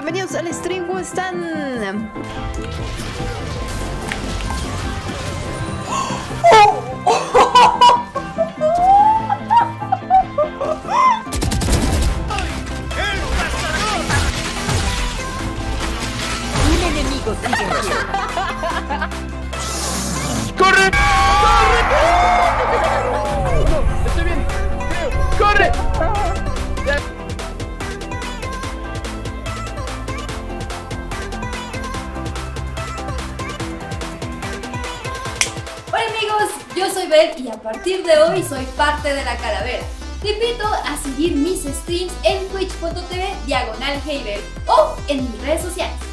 bienvenidos al stream, ¿cómo están? Un enemigo sigue en pie. ¡Corre! ¡Corre! No, estoy bien, creo. ¡Corre! Hola amigos, yo soy Bel y a partir de hoy soy parte de la calavera. Te invito a seguir mis streams en twitch.tv/Heybel o en mis redes sociales.